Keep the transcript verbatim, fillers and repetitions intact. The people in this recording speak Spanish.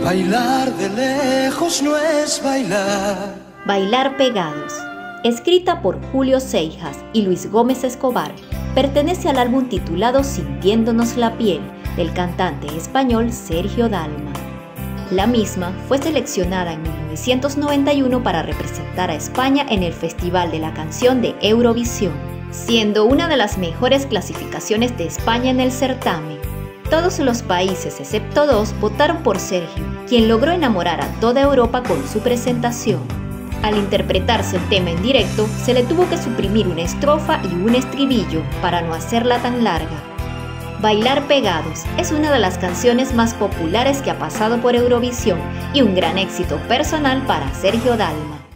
Bailar de lejos no es bailar. Bailar Pegados, escrita por Julio Seijas y Luis Gómez Escobar, pertenece al álbum titulado Sintiéndonos la piel, del cantante español Sergio Dalma. La misma fue seleccionada en mil novecientos noventa y uno para representar a España en el Festival de la Canción de Eurovisión, siendo una de las mejores clasificaciones de España en el certamen. Todos los países, excepto dos, votaron por Sergio, quien logró enamorar a toda Europa con su presentación. Al interpretarse el tema en directo, se le tuvo que suprimir una estrofa y un estribillo para no hacerla tan larga. Bailar Pegados es una de las canciones más populares que ha pasado por Eurovisión y un gran éxito personal para Sergio Dalma.